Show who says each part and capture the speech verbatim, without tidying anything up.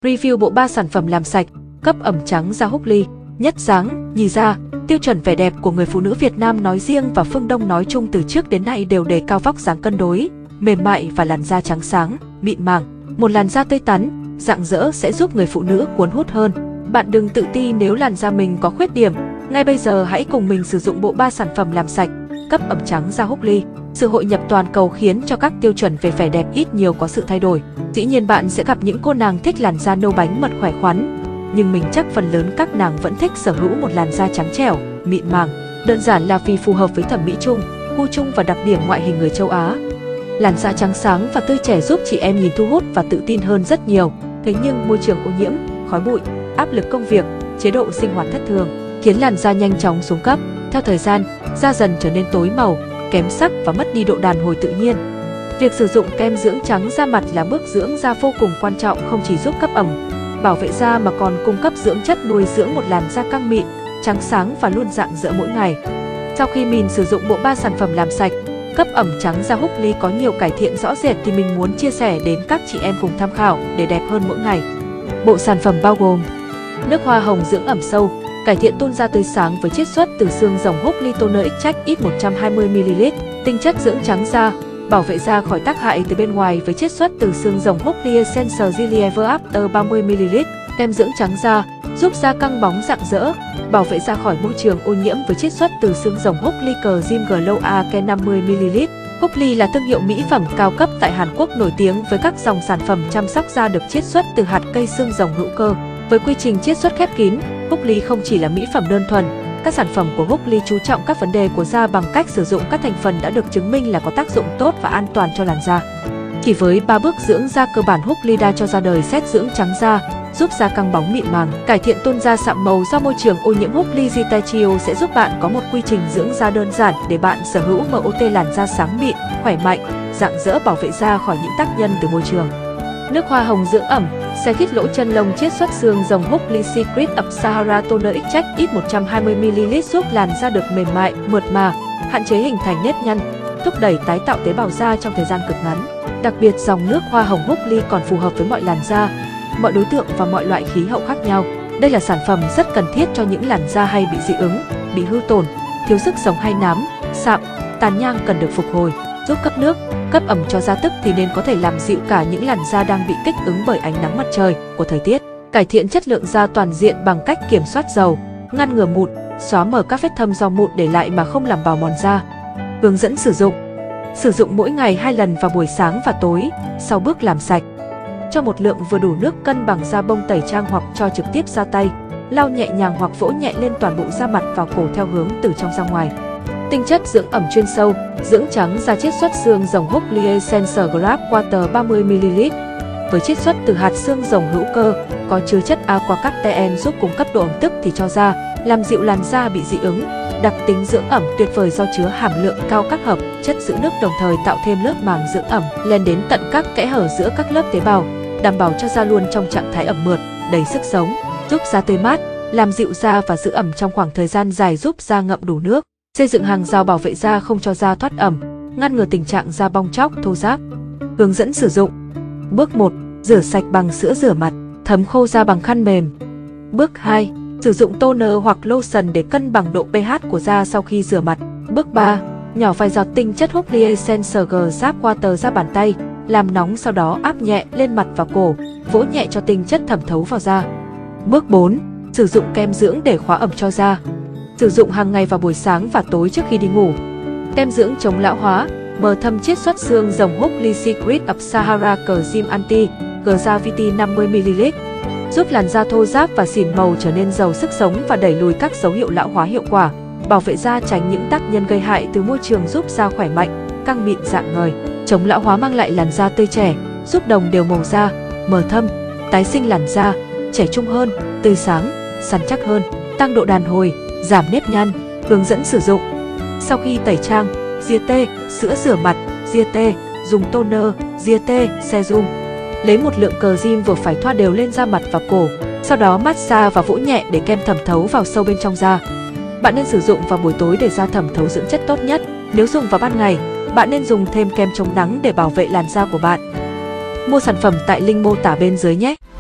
Speaker 1: Review bộ ba sản phẩm làm sạch, cấp ẩm trắng da Hookly. Nhất dáng, nhì da, tiêu chuẩn vẻ đẹp của người phụ nữ Việt Nam nói riêng và phương Đông nói chung từ trước đến nay đều đề cao vóc dáng cân đối, mềm mại và làn da trắng sáng, mịn màng. Một làn da tươi tắn, rạng rỡ sẽ giúp người phụ nữ cuốn hút hơn. Bạn đừng tự ti nếu làn da mình có khuyết điểm. Ngay bây giờ hãy cùng mình sử dụng bộ ba sản phẩm làm sạch, cấp ẩm trắng da Hookly. Sự hội nhập toàn cầu khiến cho các tiêu chuẩn về vẻ đẹp ít nhiều có sự thay đổi. Dĩ nhiên bạn sẽ gặp những cô nàng thích làn da nâu bánh mật khỏe khoắn, nhưng mình chắc phần lớn các nàng vẫn thích sở hữu một làn da trắng trẻo, mịn màng. Đơn giản là vì phù hợp với thẩm mỹ chung, gu chung và đặc điểm ngoại hình người châu Á. Làn da trắng sáng và tươi trẻ giúp chị em nhìn thu hút và tự tin hơn rất nhiều. Thế nhưng môi trường ô nhiễm, khói bụi, áp lực công việc, chế độ sinh hoạt thất thường khiến làn da nhanh chóng xuống cấp. Theo thời gian, da dần trở nên tối màu, kém sắc và mất đi độ đàn hồi tự nhiên. Việc sử dụng kem dưỡng trắng da mặt là bước dưỡng da vô cùng quan trọng, không chỉ giúp cấp ẩm, bảo vệ da mà còn cung cấp dưỡng chất nuôi dưỡng một làn da căng mịn, trắng sáng và luôn rạng rỡ mỗi ngày. Sau khi mình sử dụng bộ ba sản phẩm làm sạch, cấp ẩm trắng da Hookly có nhiều cải thiện rõ rệt thì mình muốn chia sẻ đến các chị em cùng tham khảo để đẹp hơn mỗi ngày. Bộ sản phẩm bao gồm nước hoa hồng dưỡng ẩm sâu, cải thiện tôn da tươi sáng với chiết xuất từ xương rồng Hookly Toner Extract X một trăm hai mươi mi li lít, tinh chất dưỡng trắng da, bảo vệ da khỏi tác hại từ bên ngoài với chiết xuất từ xương rồng Hookly Essential Gel Ever After ba mươi mi li lít, kem dưỡng trắng da, giúp da căng bóng rạng rỡ, bảo vệ da khỏi môi trường ô nhiễm với chiết xuất từ xương rồng Hookly Cream Glow Ake năm mươi mi li lít. Hookly là thương hiệu mỹ phẩm cao cấp tại Hàn Quốc nổi tiếng với các dòng sản phẩm chăm sóc da được chiết xuất từ hạt cây xương rồng hữu cơ. Với quy trình chiết xuất khép kín, Hookly không chỉ là mỹ phẩm đơn thuần. Các sản phẩm của Hookly chú trọng các vấn đề của da bằng cách sử dụng các thành phần đã được chứng minh là có tác dụng tốt và an toàn cho làn da. Chỉ với ba bước dưỡng da cơ bản, Hookly đã cho ra đời set dưỡng trắng da, giúp da căng bóng mịn màng, cải thiện tôn da sạm màu do môi trường ô nhiễm. Hookly Gitachio sẽ giúp bạn có một quy trình dưỡng da đơn giản để bạn sở hữu em o tê làn da sáng mịn, khỏe mạnh, rạng rỡ, bảo vệ da khỏi những tác nhân từ môi trường. Nước hoa hồng dưỡng ẩm, xe khít lỗ chân lông chiết xuất xương rồng Hookly Secret of Sahara Toner Extract X một trăm hai mươi mi li lít giúp làn da được mềm mại, mượt mà, hạn chế hình thành nếp nhăn, thúc đẩy tái tạo tế bào da trong thời gian cực ngắn. Đặc biệt, dòng nước hoa hồng Hookly còn phù hợp với mọi làn da, mọi đối tượng và mọi loại khí hậu khác nhau. Đây là sản phẩm rất cần thiết cho những làn da hay bị dị ứng, bị hư tổn, thiếu sức sống hay nám, sạm, tàn nhang cần được phục hồi. Giúp cấp nước, cấp ẩm cho da tức thì nên có thể làm dịu cả những làn da đang bị kích ứng bởi ánh nắng mặt trời của thời tiết. Cải thiện chất lượng da toàn diện bằng cách kiểm soát dầu, ngăn ngừa mụn, xóa mờ các vết thâm do mụn để lại mà không làm bào mòn da. Hướng dẫn sử dụng. Sử dụng mỗi ngày hai lần vào buổi sáng và tối, sau bước làm sạch. Cho một lượng vừa đủ nước cân bằng da bông tẩy trang hoặc cho trực tiếp ra tay, lau nhẹ nhàng hoặc vỗ nhẹ lên toàn bộ da mặt và cổ theo hướng từ trong ra ngoài. Tinh chất dưỡng ẩm chuyên sâu, dưỡng trắng da chiết xuất xương rồng Hookly Essential Grab Water ba mươi mi li lít. Với chiết xuất từ hạt xương rồng hữu cơ, có chứa chất aquacarten giúp cung cấp độ ẩm tức thì cho da, làm dịu làn da bị dị ứng. Đặc tính dưỡng ẩm tuyệt vời do chứa hàm lượng cao các hợp chất giữ nước, đồng thời tạo thêm lớp màng dưỡng ẩm lên đến tận các kẽ hở giữa các lớp tế bào, đảm bảo cho da luôn trong trạng thái ẩm mượt, đầy sức sống, giúp da tươi mát, làm dịu da và giữ ẩm trong khoảng thời gian dài, giúp da ngậm đủ nước. Xây dựng hàng rào bảo vệ da không cho da thoát ẩm, ngăn ngừa tình trạng da bong tróc, thô ráp. Hướng dẫn sử dụng. Bước một. Rửa sạch bằng sữa rửa mặt, thấm khô da bằng khăn mềm. Bước hai. Sử dụng toner hoặc lotion để cân bằng độ pH của da sau khi rửa mặt. Bước ba. Nhỏ vài giọt tinh chất Hookly Essential Grab Water ra bàn tay, làm nóng sau đó áp nhẹ lên mặt và cổ, vỗ nhẹ cho tinh chất thẩm thấu vào da. Bước bốn. Sử dụng kem dưỡng để khóa ẩm cho da. Sử dụng hàng ngày vào buổi sáng và tối trước khi đi ngủ. Kem dưỡng chống lão hóa, mờ thâm chiết xuất xương rồng Hookly Secret of Sahara Cream Anti Gravity năm mươi mi li lít, giúp làn da thô ráp và xỉn màu trở nên giàu sức sống và đẩy lùi các dấu hiệu lão hóa hiệu quả. Bảo vệ da tránh những tác nhân gây hại từ môi trường, giúp da khỏe mạnh, căng mịn, rạng ngời. Chống lão hóa mang lại làn da tươi trẻ, giúp đồng đều màu da, mờ thâm, tái sinh làn da, trẻ trung hơn, tươi sáng, săn chắc hơn, tăng độ đàn hồi, giảm nếp nhăn. Hướng dẫn sử dụng. Sau khi tẩy trang, Giete, sữa rửa mặt, Giete, dùng toner, Giete, serum. Lấy một lượng cream vừa phải thoa đều lên da mặt và cổ, sau đó massage và vỗ nhẹ để kem thẩm thấu vào sâu bên trong da. Bạn nên sử dụng vào buổi tối để da thẩm thấu dưỡng chất tốt nhất. Nếu dùng vào ban ngày, bạn nên dùng thêm kem chống nắng để bảo vệ làn da của bạn. Mua sản phẩm tại link mô tả bên dưới nhé!